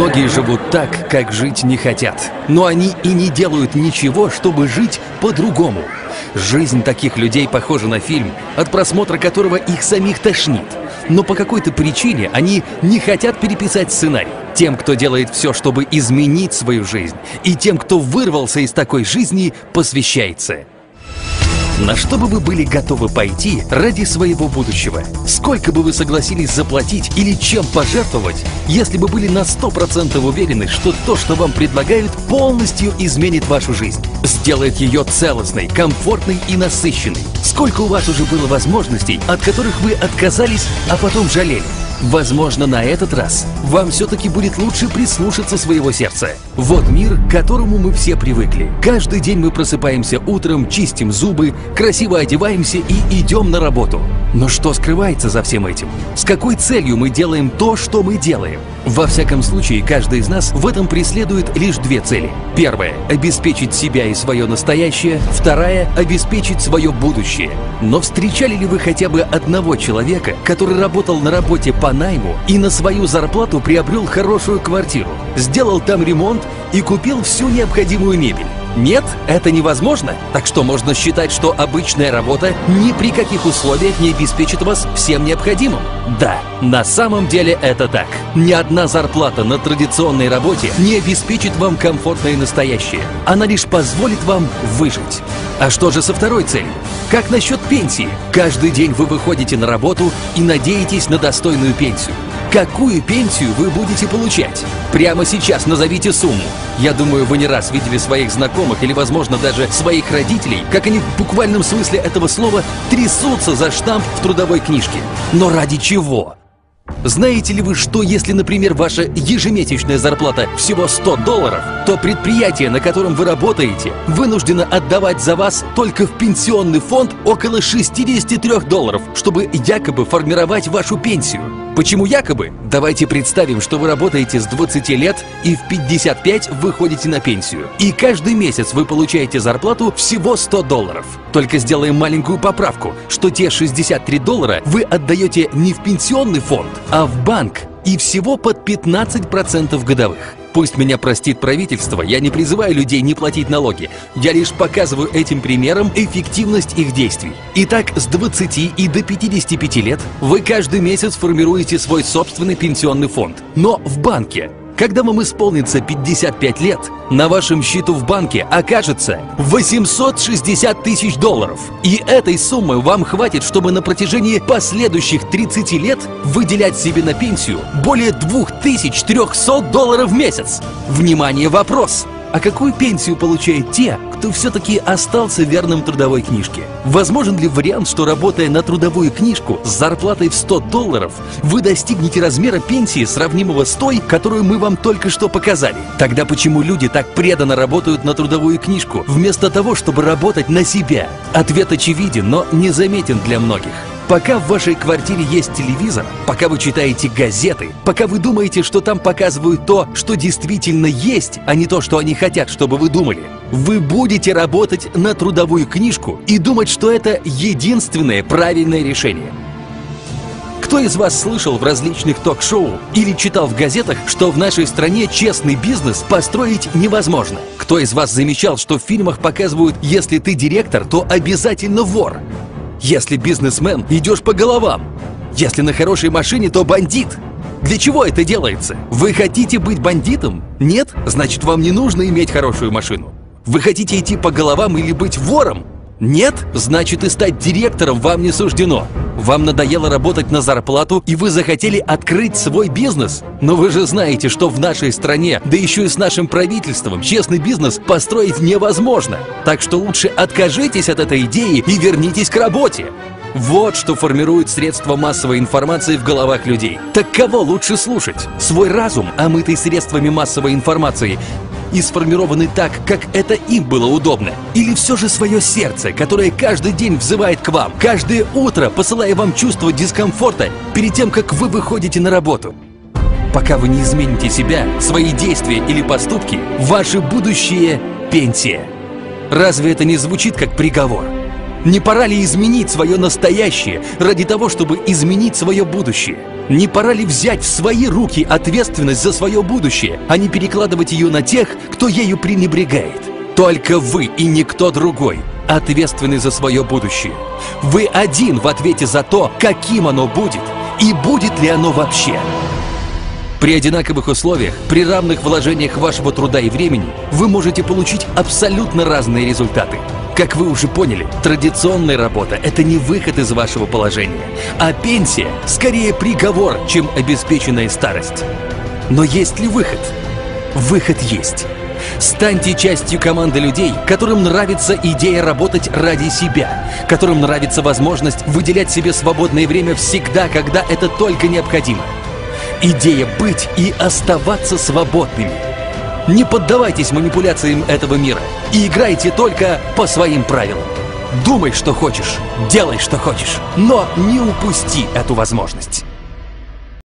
Многие живут так, как жить не хотят, но они и не делают ничего, чтобы жить по-другому. Жизнь таких людей похожа на фильм, от просмотра которого их самих тошнит. Но по какой-то причине они не хотят переписать сценарий. Тем, кто делает все, чтобы изменить свою жизнь, и тем, кто вырвался из такой жизни, посвящается. На что бы вы были готовы пойти ради своего будущего? Сколько бы вы согласились заплатить или чем пожертвовать, если бы были на 100% уверены, что то, что вам предлагают, полностью изменит вашу жизнь, сделает ее целостной, комфортной и насыщенной? Сколько у вас уже было возможностей, от которых вы отказались, а потом жалели? Возможно, на этот раз вам все-таки будет лучше прислушаться своего сердца. Вот мир, к которому мы все привыкли. Каждый день мы просыпаемся утром, чистим зубы, красиво одеваемся и идем на работу. Но что скрывается за всем этим? С какой целью мы делаем то, что мы делаем? Во всяком случае, каждый из нас в этом преследует лишь две цели. Первая – обеспечить себя и свое настоящее. Вторая – обеспечить свое будущее. Но встречали ли вы хотя бы одного человека, который работал на работе по найму и на свою зарплату приобрел хорошую квартиру, сделал там ремонт и купил всю необходимую мебель? Нет, это невозможно. Так что можно считать, что обычная работа ни при каких условиях не обеспечит вас всем необходимым? Да, на самом деле это так. Ни одна зарплата на традиционной работе не обеспечит вам комфортное настоящее. Она лишь позволит вам выжить. А что же со второй целью? Как насчет пенсии? Каждый день вы выходите на работу и надеетесь на достойную пенсию. Какую пенсию вы будете получать? Прямо сейчас назовите сумму. Я думаю, вы не раз видели своих знакомых или, возможно, даже своих родителей, как они в буквальном смысле этого слова трясутся за штамп в трудовой книжке. Но ради чего? Знаете ли вы, что если, например, ваша ежемесячная зарплата всего $100, то предприятие, на котором вы работаете, вынуждено отдавать за вас только в пенсионный фонд около $63, чтобы якобы формировать вашу пенсию? Почему якобы? Давайте представим, что вы работаете с 20 лет и в 55 выходите на пенсию. И каждый месяц вы получаете зарплату всего $100. Только сделаем маленькую поправку, что те $63 вы отдаете не в пенсионный фонд, а в банк. И всего под 15% годовых. Пусть меня простит правительство, я не призываю людей не платить налоги. Я лишь показываю этим примером эффективность их действий. Итак, с 20 и до 55 лет вы каждый месяц формируете свой собственный пенсионный фонд. Но в банке. Когда вам исполнится 55 лет, на вашем счету в банке окажется $860 тысяч. И этой суммы вам хватит, чтобы на протяжении последующих 30 лет выделять себе на пенсию более $2300 в месяц. Внимание, вопрос! А какую пенсию получают те, кто все-таки остался верным трудовой книжке? Возможен ли вариант, что, работая на трудовую книжку с зарплатой в $100, вы достигнете размера пенсии, сравнимого с той, которую мы вам только что показали? Тогда почему люди так преданно работают на трудовую книжку, вместо того, чтобы работать на себя? Ответ очевиден, но незаметен для многих. Пока в вашей квартире есть телевизор, пока вы читаете газеты, пока вы думаете, что там показывают то, что действительно есть, а не то, что они хотят, чтобы вы думали, вы будете работать на трудовую книжку и думать, что это единственное правильное решение. Кто из вас слышал в различных ток-шоу или читал в газетах, что в нашей стране честный бизнес построить невозможно? Кто из вас замечал, что в фильмах показывают, если ты директор, то обязательно вор? Если бизнесмен, идешь по головам. Если на хорошей машине, то бандит. Для чего это делается? Вы хотите быть бандитом? Нет? Значит, вам не нужно иметь хорошую машину. Вы хотите идти по головам или быть вором? Нет? Значит, и стать директором вам не суждено. Вам надоело работать на зарплату, и вы захотели открыть свой бизнес? Но вы же знаете, что в нашей стране, да еще и с нашим правительством, честный бизнес построить невозможно. Так что лучше откажитесь от этой идеи и вернитесь к работе. Вот что формирует средства массовой информации в головах людей. Так кого лучше слушать? Свой разум, омытый средствами массовой информации, и сформированы так, как это им было удобно? Или все же свое сердце, которое каждый день взывает к вам, каждое утро посылая вам чувство дискомфорта перед тем, как вы выходите на работу? Пока вы не измените себя, свои действия или поступки, ваше будущее – пенсия. Разве это не звучит как приговор? Не пора ли изменить свое настоящее ради того, чтобы изменить свое будущее? Не пора ли взять в свои руки ответственность за свое будущее, а не перекладывать ее на тех, кто ею пренебрегает? Только вы и никто другой ответственны за свое будущее. Вы один в ответе за то, каким оно будет и будет ли оно вообще. При одинаковых условиях, при равных вложениях вашего труда и времени, вы можете получить абсолютно разные результаты. Как вы уже поняли, традиционная работа – это не выход из вашего положения, а пенсия – скорее приговор, чем обеспеченная старость. Но есть ли выход? Выход есть. Станьте частью команды людей, которым нравится идея работать ради себя, которым нравится возможность выделять себе свободное время всегда, когда это только необходимо. Идея быть и оставаться свободными. Не поддавайтесь манипуляциям этого мира и играйте только по своим правилам. Думай, что хочешь, делай, что хочешь, но не упусти эту возможность.